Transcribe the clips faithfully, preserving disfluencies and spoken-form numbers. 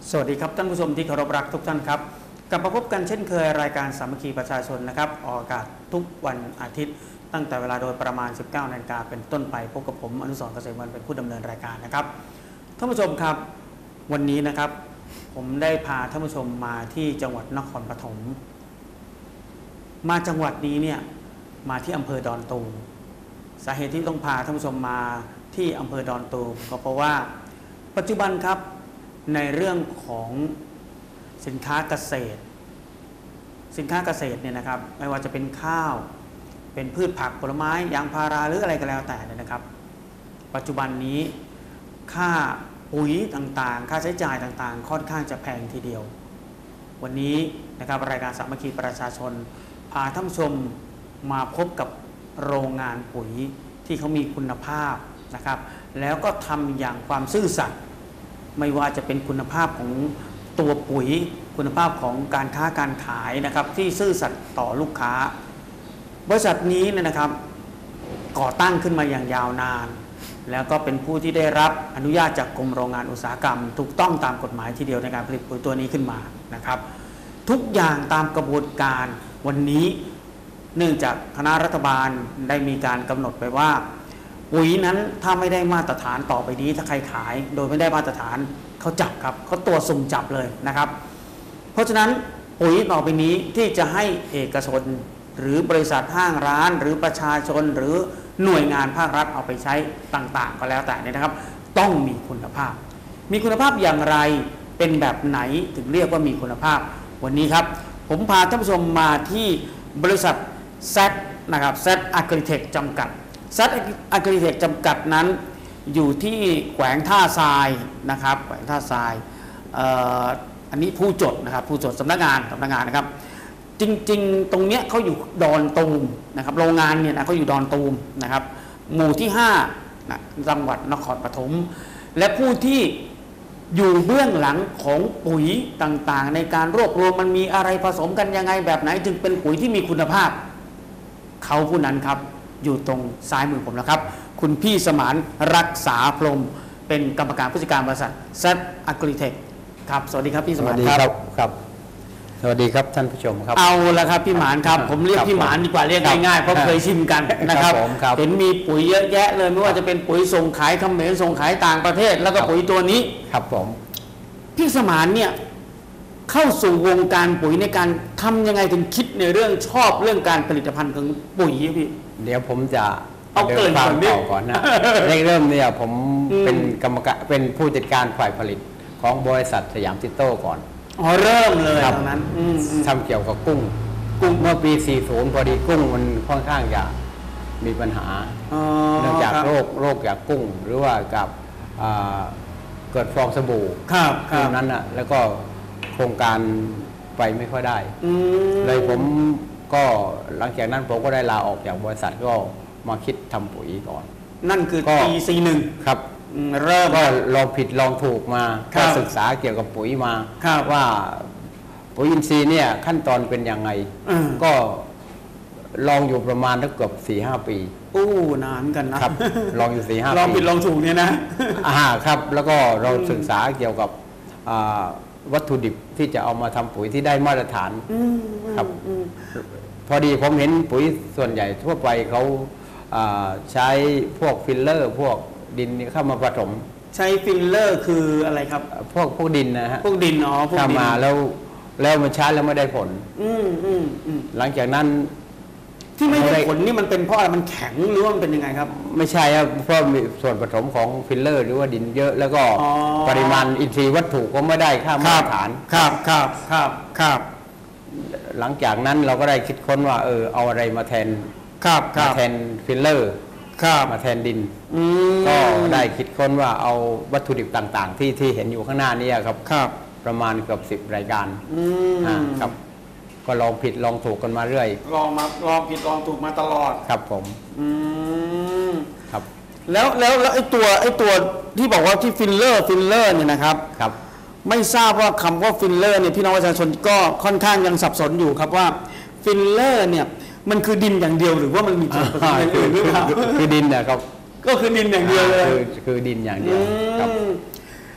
สวัสดีครับท่านผู้ชมที่เคารพรักทุกท่านครับกลับมาพบกันเช่นเคยรายการสามัคคีประชาชนนะครับออกอากาศทุกวันอาทิตย์ตั้งแต่เวลาโดยประมาณ สิบเก้านาฬิกาเป็นต้นไปพบกับผมอนุสรณ์เกษมวรรณเป็นผู้ดำเนินรายการนะครับท่านผู้ชมครับวันนี้นะครับผมได้พาท่านผู้ชมมาที่จังหวัดนครปฐมมาจังหวัดนี้เนี่ยมาที่อำเภอดอนตูมสาเหตุที่ต้องพาท่านผู้ชมมาที่อำเภอดอนตูมก็เพราะว่าปัจจุบันครับในเรื่องของสินค้าเกษตรสินค้าเกษตรเนี่ยนะครับไม่ว่าจะเป็นข้าวเป็นพืชผักผลไม้ยางพาราหรืออะไรก็แล้วแต่เนี่ยนะครับปัจจุบันนี้ค่าปุ๋ยต่างๆค่าใช้จ่ายต่างๆค่อนข้างจะแพงทีเดียววันนี้นะครับรายการสามัคคีประชาชนพาท่านผู้ชมมาพบกับโรงงานปุ๋ยที่เขามีคุณภาพนะครับแล้วก็ทำอย่างความซื่อสัตย์ไม่ว่าจะเป็นคุณภาพของตัวปุ๋ยคุณภาพของการค้าการขายนะครับที่ซื่อสัตย์ต่อลูกค้าบริษัทนี้นะครับก่อตั้งขึ้นมาอย่างยาวนานแล้วก็เป็นผู้ที่ได้รับอนุญาตจากกรมโรงงานอุตสาหกรรมถูกต้องตามกฎหมายทีเดียวในการผลิตปุ๋ยตัวนี้ขึ้นมานะครับทุกอย่างตามกระบวนการวันนี้เนื่องจากคณะรัฐบาลได้มีการกำหนดไปว่าปุ๋ยนั้นถ้าไม่ได้มาตรฐานต่อไปนี้ถ้าใครขายโดยไม่ได้มาตรฐานเขาจับครับเขาตัวสุ่มจับเลยนะครับเพราะฉะนั้นปุ๋ยต่อไปนี้ที่จะให้เอกชนหรือบริษัทห้างร้านหรือประชาชนหรือหน่วยงานภาครัฐเอาไปใช้ต่างๆก็แล้วแต่เนี่ยนะครับต้องมีคุณภาพมีคุณภาพอย่างไรเป็นแบบไหนถึงเรียกว่ามีคุณภาพวันนี้ครับผมพาท่านผู้ชมมาที่บริษัท แซด นะครับ แซด Agritech จำกัด แซด Agritech จำกัดนั้นอยู่ที่แขวงท่าทรายนะครับแขวงท่าทรายเอ่ออันนี้ผู้จดนะครับผู้จดสำนักงานสำนักงานนะครับจริงๆตรงเนี้ยเขาอยู่ดอนตูมนะครับโรงงานเนี่ยนะเขาอยู่ดอนตูมนะครับหมู่ที่ห้านะจังหวัดนครปฐมและผู้ที่อยู่เบื้องหลังของปุ๋ยต่างๆในการรวบรวมมันมีอะไรผสมกันยังไงแบบไหนจึงเป็นปุ๋ยที่มีคุณภาพเขาผู้นั้นครับอยู่ตรงซ้ายมือผมนะครับคุณพี่สมานรักษาพรหมเป็นกรรมการผู้จัดการบริษัท แซด Agritech ครับสวัสดีครับพี่สมานครับครับสวัสดีครับท่านผู้ชมครับเอาละครับพี่หมานครับผมเรียกพี่หมานดีกว่าเรียกง่ายๆเพราะเคยชิมกันนะครับเห็นมีปุ๋ยเยอะแยะเลยไม่ว่าจะเป็นปุ๋ยส่งขายเขมรส่งขายต่างประเทศแล้วก็ปุ๋ยตัวนี้ครับผมพี่สมานเนี่ยเข้าสู่วงการปุ๋ยในการทำยังไงถึงคิดในเรื่องชอบเรื่องการผลิตภัณฑ์ของปุ๋ยพี่เดี๋ยวผมจะเอาเกินก่อนดิก่อนนะเริ่มเนี่ยผมเป็นกรรมการเป็นผู้จัดการฝ่ายผลิตของบริษัทสยามซิโต้ก่อนอ๋อเริ่มเลยตรงนั้นทำเกี่ยวกับกุ้งกุ้งเมื่อปีสี่สิบพอดีกุ้งมันค่อนข้างจะมีปัญหาเนื่องจากโรคโรคจากกุ้งหรือว่ากับเกิดฟองสบู่ตรงนั้นอ่ะแล้วก็โครงการไปไม่ค่อยได้เลยผมก็หลังจากนั้นผมก็ได้ลาออกจากบริษัทก็มาคิดทำปุ๋ยก่อนนั่นคือปีสี่หนึ่งครับเริ่มก็ลองผิดลองถูกมาก็ศึกษาเกี่ยวกับปุ๋ยมาว่าปุ๋ยอินทรีย์เนี่ยขั้นตอนเป็นยังไงก็ลองอยู่ประมาณตั้งเกือบสี่ห้าปีโอ้นานกันนะครับลองอยู่สี่ห้าปีลองผิดลองถูกเนี่ยนะอ่าครับแล้วก็เราศึกษาเกี่ยวกับวัตถุดิบที่จะเอามาทำปุ๋ยที่ได้มาตรฐานครับพอดีผมเห็นปุ๋ยส่วนใหญ่ทั่วไปเขาใช้พวกฟิลเลอร์พวกดินเข้ามาผสมใช้ฟิลเลอร์คืออะไรครับพวกพวกดินนะฮะพวกดินอ๋อพวกดินเข้ามาแล้วแล้วมันใช้แล้วไม่ได้ผลอืมอืมอืมหลังจากนั้นที่ไม่ได้ผลนี่มันเป็นเพราะอะไรมันแข็งหรือว่ามันเป็นยังไงครับไม่ใช่ครับเพราะมีส่วนผสมของฟิลเลอร์หรือว่าดินเยอะแล้วก็ปริมาณอินทรีย์วัตถุก็ไม่ได้ค่ามาตรฐานครับครับครับครับหลังจากนั้นเราก็ได้คิดค้นว่าเออเอาอะไรมาแทนครับมาแทนฟิลเลอร์มาแทนดินก็ได้คิดค้นว่าเอาวัตถุดิบต่างๆที่ที่เห็นอยู่ข้างหน้านี้ครับครับประมาณเกือบสิบรายการครับก็ลองผิดลองถูกกันมาเรื่อยลองมาลองผิดลองถูกมาตลอดครับผมอืมครับแล้วแล้วแล้วไอ้ตัวไอ้ตัวที่บอกว่าที่ฟิลเลอร์ฟิลเลอร์เนี่ยนะครับครับไม่ทราบว่าคำว่าฟิลเลอร์เนี่ยพี่น้องประชาชนก็ค่อนข้างยังสับสนอยู่ครับว่าฟิลเลอร์เนี่ยมันคือดินอย่างเดียวหรือว่ามันมีส่วนผสมอย่างอื่นหรือเปล่าคือดินนะครับก็คือดินอย่างเดียวเลยคือคือดินอย่างเดียวครับ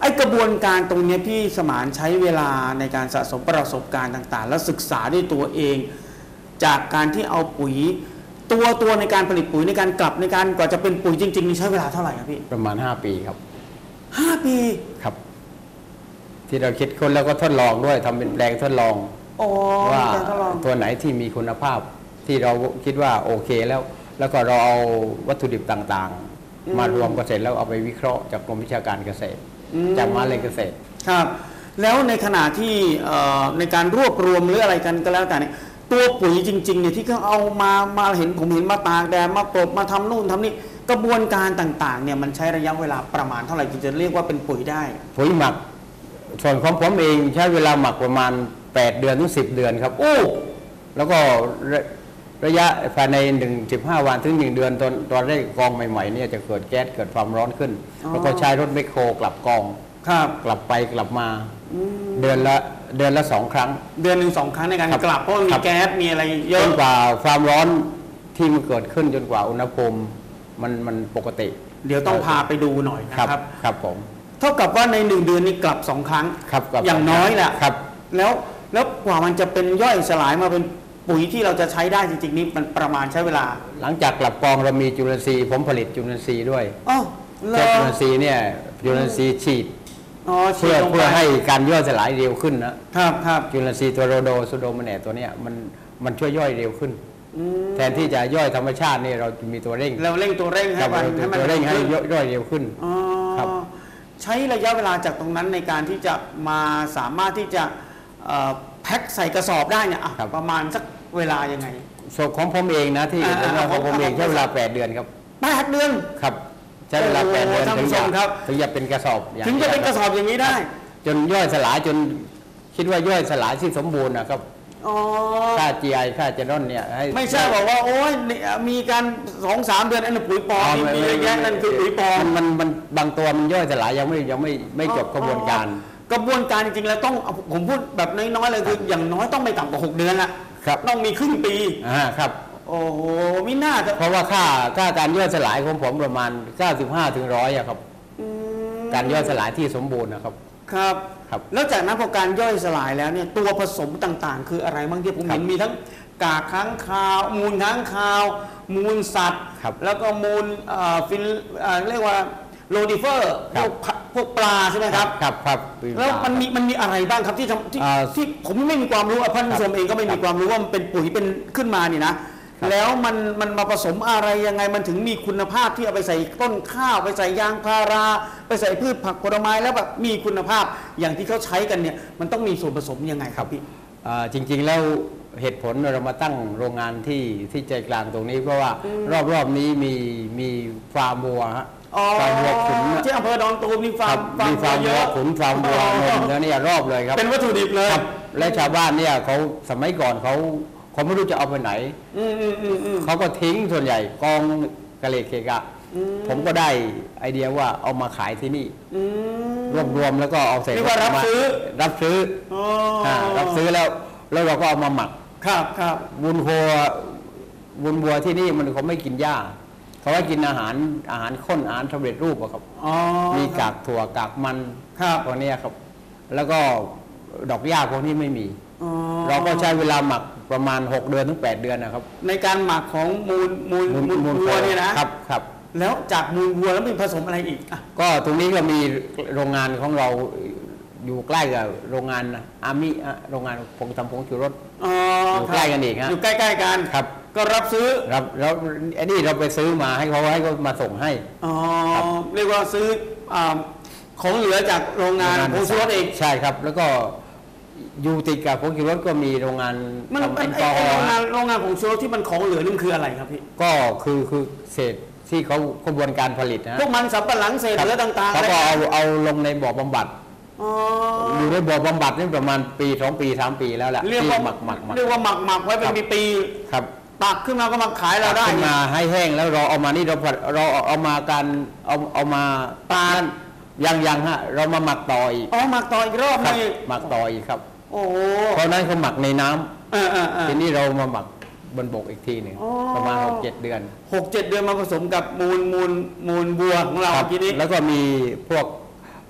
ไอ้กระบวนการตรงเนี้ยพี่สมานใช้เวลาในการสะสมประสบการณ์ต่างๆ แล้วศึกษาด้วยตัวเอง จากการที่เอาปุ๋ยตัวตัวในการผลิตปุ๋ยในการกลับในการกว่าจะเป็นปุ๋ยจริงๆนี่ใช้เวลาเท่าไหร่ครับพี่ประมาณห้าปีครับห้าปีครับ ที่เราคิดค้นแล้วก็ทดลองด้วยทำเป็นแปลงทดลองอ๋อว่าการทดลองตัวไหนที่มีคุณภาพที่เราคิดว่าโอเคแล้ว แล้วก็เราเอาวัตถุดิบต่างๆ มารวมกันเสร็จแล้วเอาไปวิเคราะห์จากกรมวิชาการเกษตร จากมหาวิทยาลัยเกษตรครับ แล้วในขณะที่เอ่อในการรวบรวมหรืออะไรกันก็แล้วแต่เนี่ยตัวปุ๋ยจริงๆเนี่ยที่เขาเอามามาเห็นผมเห็นมาตากแดดมากรบมาทำนู่นทำนี่กระบวนการต่างๆเนี่ยมันใช้ระยะเวลาประมาณเท่าไหร่ถึงจะเรียกว่าเป็นปุ๋ยได้ปุ๋ยหมักส่วนของผมเองใช้เวลาหมักประมาณแปดเดือนถึงสิบเดือนครับโอ้แล้วก็ระระยะภายในหนึ่งสิบห้าวันถึงหนึ่งเดือนตอนตอนแรกกองใหม่ๆเนี่ยจะเกิดแก๊สเกิดความร้อนขึ้น แล้วก็ใช้รถแมคโครกลับกองครับกลับไปกลับมาเดือนละเดือนละสองครั้งเดือนหนึ่งสองครั้งในการครับกลับเพราะมันมีครับแก๊สมีอะไรเยจอะนกว่าความร้อนที่มันเกิดขึ้นจนกว่าอุณหภูมิมันมันปกติเดี๋ยวต้องพาไปดูหน่อยนะครับครับครับผมเท่ากับว่าในหนึ่งเดือนนี้กลับสองครั้งครับกลับอย่างน้อยแหละครับแล้วแล้วกว่ามันจะเป็นย่อยสลายมาเป็นปุ๋ยที่เราจะใช้ได้จริงๆนี่มันประมาณใช้เวลาหลังจากกลับกองเรามีจุลินทรีย์ผมผลิตจุลินทรีย์ด้วยอ๋อเหรใช้อจุลินทรีย์เนี่ยจุลินทรีย์ฉีดอ๋อฉีเพื่ดอลงไปเพื่อให้การย่อยสลายเร็วขึ้นนะครับครับจุลินทรีย์ตัวโรโดซูโดมาเนตตัวเนี้ยมันมันช่วยย่อยเร็วขึ้นอืมแทนที่จะย่อยธรรมชาตินี่เรามีตัวเร่งเราเร่งตัวเร่งคให้รับมันเราให้มันตัวเร่งให้ขึ้นย่อยย่อยเร็วขึ้นอ๋อครับใช้ระยะเวลาจากตรงนั้นในการที่จะมาสามารถที่จะเอ่อแพ็คใส่กระสอบได้เนี่ยอ่ะประมาณสักเวลายังไงส่วนของผมเองนะที่อ่าผมว่าของผมเองอ่าใช้เวลาแปดเดือนครับแปดเดือนครับใช้เวลาโอ้โหแปดเดือนท่านถึผู้งชจะมครับถึงจะเป็นกระสอบอย่างถึงจะเป็นกระสอบอย่างนี้ได้จนย่อยสลายจนคิดว่าย่อยสลายที่สมบูรณ์นะครับอ๋อค่า จี ไอ ค่าเจนอนเนี่ยให้ไม่ใช่บอกว่าโอ้ยนี่มีการสองสามเดือนอันนั้นปุ๋ยปลอมมีมีเยอะแยะนั่นคือปุ๋ยปลอมมันมันมันบางตัวมันย่อยสลายยังไม่ยังไม่ไม่จบกระบวนการกระบวนการจริงๆแล้วต้องผมพูดแบบน้อยๆเลยคืออย่างน้อยต้องไม่ต่ำกว่าหกเดือนละครับต้องมีครึ่งปีอ่าครับโอ้โหมิน่าจะเพราะว่าค่าค่าการย่อยสลายของผมประมาณเก้าสิบห้าถึงหนึ่งร้อยอะครับอืมการย่อยสลายที่สมบูรณ์นะครับครับครับแล้วจากนั้นพอการย่อยสลายแล้วเนี่ยตัวผสมต่างๆ คืออะไรบ้างที่ผมครับเห็นมีทั้งกากค้างคาว มูลค้างคาว มูลสัตว์ครับแล้วก็มูลเอ่อฟินเอ่อเรียกว่าโรดิเฟอร์พครัวบกผักพวกปลาใช่ไหมครับครับครับแล้วมันมีมันมีอะไรบ้างครับที่ทำที่อ่าที่ผมไม่มีความรู้อ่ะท่านผู้ชมเองก็ไม่มีความรู้ว่ามันเป็นปุ๋ยเป็นขึ้นมานี่นะครับแล้วมันมันมาผสมอะไรยังไงมันถึงมีคุณภาพที่เอาไปใส่ต้นข้าวไปใส่ยางพารา ไปใส่พืชผักผลไม้แล้วแบบมีคุณภาพอย่างที่เขาใช้กันเนี่ยมันต้องมีส่วนผสมยังไงครับพี่อ่าจริงๆแล้วเหตุผลเรามาตั้งโรงงานที่ที่ใจกลางตรงนี้ เพราะว่ารอบๆนี้มีมีฟาร์มวัวฮะอ๋อฟาร์มวัวขุนนะที่อำเภอดอนตูมมีฟาคร์รัมบฟาร์มีมฟาร์มเยวัวอะขุนฟาร์มวัวนมแล้วเนี่ยรอบเลยครับเป็นวัตถุดิบเลยครับและชาวบ้านเนี่ยเขาสมัยก่อนเขาเขาไม่รู้จะเอาไปไหนอืมอืมอืมอืมเขาก็ทิ้งส่วนใหญ่กองกะเลเคกะอืมผมก็ได้ไอเดียว่าเอามาขายที่นี่อืมรวบรวมแล้วก็เอาใส่เรียกว่ารับมซื้อรับซื้ออ๋ออ่ารับซื้อแล้วแล้วเราก็เอามาหมักครับครับวุนวัววุนวัวที่นี่มันเขาไม่กินหญ้าเขาให้กินอาหารอาหารข้นอาหารสำเร็จรูปอะครับอ๋อมีกากถั่วกากมันครับพวกเนี้ยครับ แล้วก็ดอกหญ้าพวกนี้ไม่มีอ๋อเราก็ใช้เวลาหมักประมาณหกเดือนถึงแปดเดือนนะครับในการหมักของมูลมูลมูลวัวเนี่ยนะครับครับแล้วจากมูลวัวแล้วมีผสมอะไรอีกอ่ะก็ตรงนี้ก็มีโรงงานของเราอยู่ใกล้กับโรงงานอามิอะโรงงานผงทำผงชูรสอ๋ออยู่ใกล้กันอีกฮะอยู่ใกล้ๆกันครับก็รับซื้อรับแล้วอันนี้เราไปซื้อมาให้เขาให้เขามาส่งให้อ๋อครับเรียกว่าซื้ออ่าของเหลือจากโรงงานผงชูรสเองใช่ครับ แล้วก็อยู่ติดกับผงชูรสก็มีโรงงานมันทำไอ้แอลกไอ้อฮอโรงล์งานโรงงานผงชูรสที่มันของเหลือนี่มันคืออะไรครับพี่ก็คือคือเศษที่เขากระบวนการผลิตนะพวกมันสำปะหลังเศษเหลือต่างๆเขาอะไรก็เอาเอาลงในบ่อบำบัดอ๋ออยู่ในบ่อบำบัดนี่ประมาณปีสองปีสามปีแล้วแหละเรียกที่ว่าหมักหมักหมักเรียกว่าหมักหมักไว้เป็นครับปีครับๆตักขึ้นมาก็มาขายเราได้ขึ้นมาให้แห้งแล้วเราเอามานี่เราผัดเราเอามาการเอาเอามาปาดยังยังฮะเรามาหมักต่ออีกอ๋อหมักต่ออีกรอบคหรับนึงหมักต่ออีกครับโอ้โหเพราะนั้นเขาหมักในน้ำเออเออเออทีนี้เรามาหมักบนบกอีกทีหนึ่งอ๋อประมาณหกเจ็ดเดือนหกเจ็ดเดือนมาผสมกับมูลมูลมูลวัวของเราครับทีนี้แล้วก็มีพวก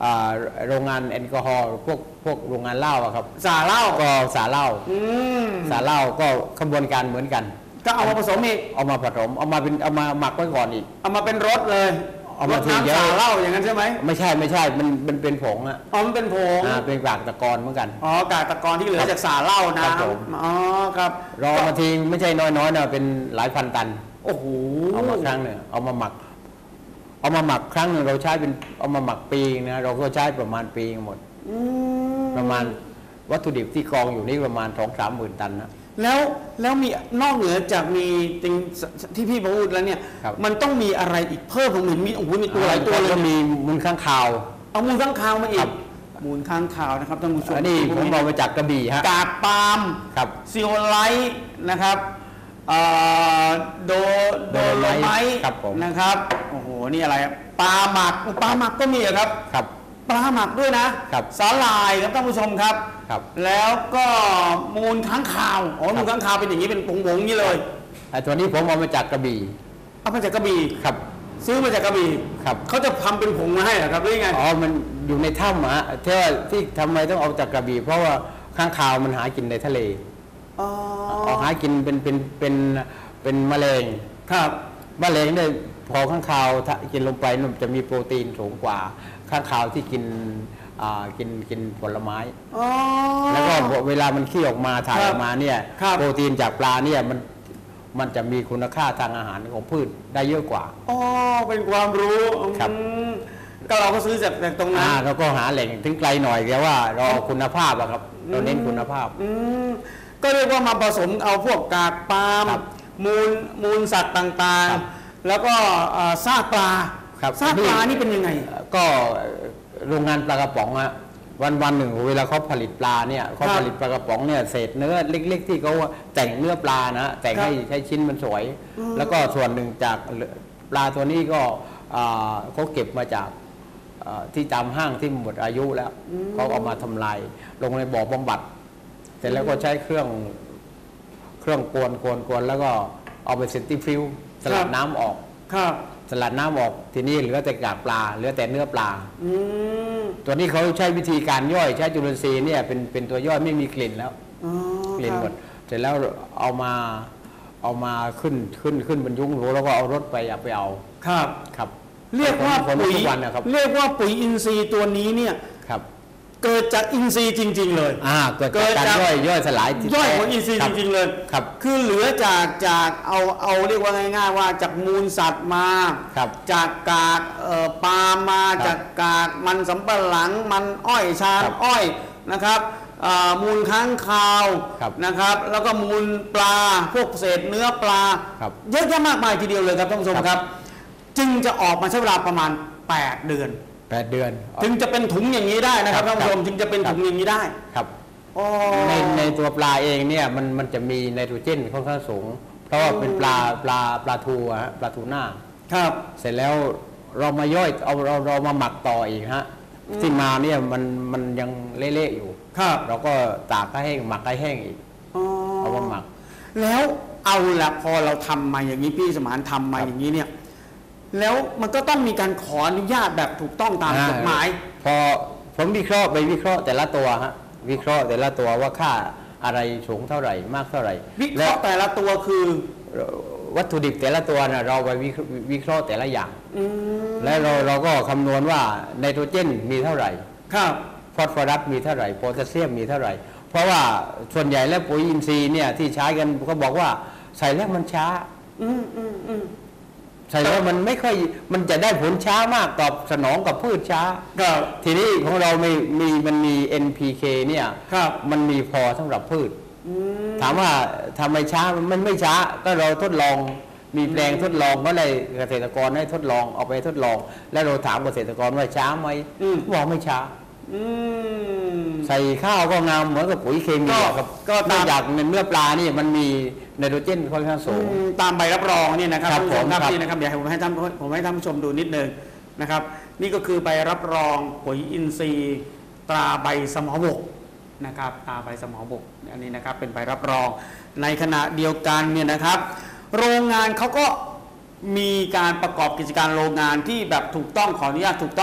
โรงงานแอลกอฮอล์พวกพวกโรงงานเหล้าครับสาเหล้าก็สาเหล้าสาเหล้าก็ขบวนการเหมือนกันก็เอามาผสมอีกเอามาผสมเอามาเป็นเอามาหมักไว้ก่อนอีกเอามาเป็นรสเลยเอามาทิ้งเยอะเหล้าอย่างนั้นใช่ไหมไม่ใช่ไม่ใช่มันมันเป็นผงอ่ะอ๋อมันเป็นผงอ่าเป็นกากตะกอนเหมือนกันอ๋อกากตะกอนที่เหลือจากสาเหล้านะอ๋อครับรอมาทิ้งไม่ใช่น้อยๆนะเป็นหลายพันตันโอ้โหเอามาครั้งหนึ่งเอามาหมักเอามาหมักครั้งหนึ่งเราใช้เป็นเอามาหมักปีนะเราก็ใช้ประมาณปีหมดประมาณวัตถุดิบที่กองอยู่นี่ประมาณสองสามหมื่นตันนะแล้วแล้วมีนอกเหนือจากมีจริงที่พี่พูดแล้วเนี่ยมันต้องมีอะไรอีกเพิ่มผมเห็นมีโอ้โหมีตัวหลายตัวเลยก็มีมูลข้างคาวเอามูลข้างคาวมาอีกมูลข้างคาวนะครับท่านผู้ชมนี่ผมเอามาจากกระบี่ฮะกากปาล์มซีโอไลท์นะครับโดโดโลไมท์นะครับโอ้โหนี่อะไรปลาหมักปลาหมักก็มีครับครับปลาหมักด้วยนะสาหร่ายครับท่านผู้ชมครับแล้วก็มูลค้างคาวอ๋อมูลค้างคาวเป็นอย่างนี้เป็นผงๆนี้เลยไอ้ตัวนี้ผมเอามาจากกระบี่เอามาจากกระบี่ครับซื้อมาจากกระบี่ครับเขาจะทำเป็นผงมาให้เหรอครับหรือไงอ๋อมันอยู่ในถ้ำฮะที่ว่าที่ทำไมต้องเอาจากกระบี่เพราะว่าค้างคาวมันหากินในทะเลอ๋อหากินเป็นเป็นเป็นเป็นมะเร็งครับมะเร็งเนี่ยพอข้างคาวกินลงไปมันจะมีโปรตีนสูงกว่าข้างคาวที่กินกินกินผลไม้แล้วก็เวลามันขี้ออกมาถ่ายออกมาเนี่ยโปรตีนจากปลาเนี่ยมันมันจะมีคุณค่าทางอาหารของพืชได้เยอะกว่าอ๋อเป็นความรู้ครับก็เราก็ซื้อจากตรงนั้นเราก็หาแหล่งถึงไกลหน่อยแต่ว่ารอคุณภาพอะครับเราเน้นคุณภาพก็เรียกว่ามาผสมเอาพวกกากปาล์มมูลมูลสัตว์ต่างๆแล้วก็ซากปลาซากปลานี่เป็นยังไงก็โรงงานปลากระป๋องอะวันวันหนึ่งเวลาเขาผลิตปลาเนี่ยเขาผลิตปลากระป๋องเนี่ยเศษเนื้อเล็กๆที่เขาแต่งเนื้อปลานะแต่งให้ให้ชิ้นมันสวยแล้วก็ส่วนหนึ่งจากปลาตัวนี้ก็เขาเก็บมาจากที่ตามห้างที่หมดอายุแล้วเขาเอามาทำลายลงในบ่อบำบัดเสร็จแล้วก็ใช้เครื่องเครื่องกวนกวนกวนแล้วก็เอาไปเซนติฟิวสลัดน้ำออกสลัดน้ำออกทีนี้เหลือแต่กากปลาเหลือแต่เนื้อปลาตัวนี้เขาใช้วิธีการย่อยใช้จุลินทรีย์เนี่ยเป็นเป็นตัวย่อยไม่มีกลิ่นแล้วกลิ่นหมดเสร็จแล้วเอามาเอามาขึ้นขึ้นขึ้นบรรยุงหรูแล้วก็เอารถไปเอาไปเอาครับครับเรียกว่าปุ๋ยเรียกว่าปุ๋ยอินทรีย์ตัวนี้เนี่ยครับเกิดจากอินทรีย์จริงๆเลยอ่าเกิดจากการย่อยย่อยสลายย่อยของอินทรีย์จริงๆเลยครับคือเหลือจากจากเอาเอาเรียกว่าง่ายๆว่าจากมูลสัตว์มาจากกากปาล์มมาจากกากมันสำปะหลังมันอ้อยชาอ้อยนะครับมูลค้างคาวนะครับแล้วก็มูลปลาพวกเศษเนื้อปลาเยอะแยะมากมายทีเดียวเลยครับท่านผู้ชมครับจึงจะออกมาใช้เวลาประมาณแปดเดือนแปดเดือนถึงจะเป็นถุงอย่างนี้ได้นะครับท่านผู้ชมถึงจะเป็นถุงอย่างนี้ได้ครับในในตัวปลาเองเนี่ยมันมันจะมีไนโตรเจนค่อนข้างสูงเพราะว่าเป็นปลาปลาปลาทูฮะปลาทูน่าครับเสร็จแล้วเรามาย่อยเอาเราเรามาหมักต่ออีกฮะที่มาเนี่ยมันมันยังเละๆอยู่ครับเราก็ตากให้แห้งหมักให้แห้งอีกเอามาหมักแล้วเอาละพอเราทำมาอย่างนี้พี่สมานทำมาอย่างนี้เนี่ยแล้วมันก็ต้องมีการขออนุญาตแบบถูกต้องตามกฎหมายพอผมวิเคราะห์ไปวิเคราะห์แต่ละตัวฮะวิเคราะห์แต่ละตัวว่าค่าอะไรสูงเท่าไหร่มากเท่าไหร่วิเคราะห์แต่ละตัวคือวัตถุดิบแต่ละตัวนะเราไปวิเคราะห์แต่ละอย่างและเราเราก็คำนวณว่าไนโตรเจนมีเท่าไหร่ครับฟอสฟอรัสมีเท่าไหร่โพแทสเซียมมีเท่าไหร่เพราะว่าส่วนใหญ่แล้วปุ๋ยอินทรีย์เนี่ยที่ใช้กันก็บอกว่าใส่แล้วมันช้าอืมอืมอืมใช่แล้วมันไม่ค่อยมันจะได้ผลช้ามากตอบสนองกับพืชช้าทีนี้ของเราไม่มีมันมี เอ็น พี เค เนี่ยมันมีพอสำหรับพืชถามว่าทำไมช้ามันไม่ช้าก็เราทดลองมีแปลงทดลองก็เลยเกษตรกรให้ทดลองเอาไปทดลองแล้วเราถามเกษตรกรว่าช้าไหมบอกไม่ช้าใส่ข้าวก็งามเหมือนกับปุ๋ยเคมีครับก็นอกจากเนื้อปลานี่มันมีไนโตรเจนค่อนข้างสูงตามใบรับรองนี่นะครับผมครับนี่นะครับเดี๋ยวผมให้ท่านผมให้ท่านผู้ชมดูนิดนึงนะครับนี่ก็คือใบรับรองปุ๋ยอินทรีย์ตราใบสมอบกนะครับตราใบสมอบกอันนี้นะครับเป็นใบรับรองในขณะเดียวกันเนี่ยนะครับโรงงานเขาก็มีการประกอบกิจการโรงงานที่แบบถูกต้องขออนุญาตถูกต้อง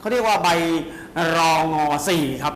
เขาเรียกว่าใบรองอสี่ครับ